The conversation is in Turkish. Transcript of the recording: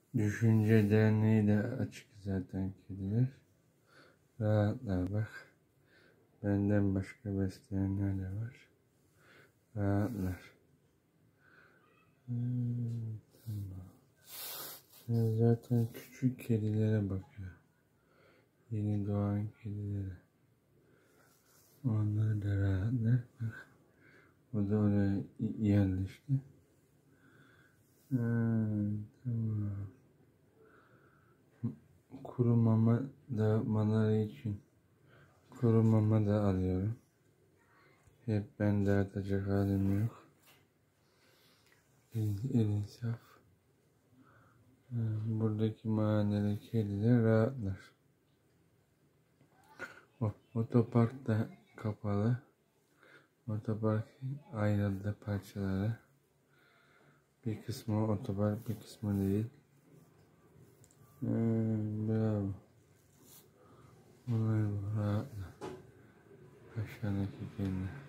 Düşünce derneği de açık zaten kediler. Rahatlar bak. Benden başka besleyenler de var. Rahatlar. Tamam. Zaten küçük kedilere bakıyor. Yeni doğan kedilere. Onlar da rahatlar. Bak. O da oraya yerleşti. Tamam. Kuru mama dağıtmaları için kuru mama da alıyorum. Hep ben dağıtacak halim yok. İnsaf. Buradaki mahalleli kediler rahatlar. Otopark da kapalı. Otopark ayrıldı parçalara. Bir kısmı otopark, bir kısmı değil. Bravo. Bunlar rahatlar. Aşağıdaki kediler.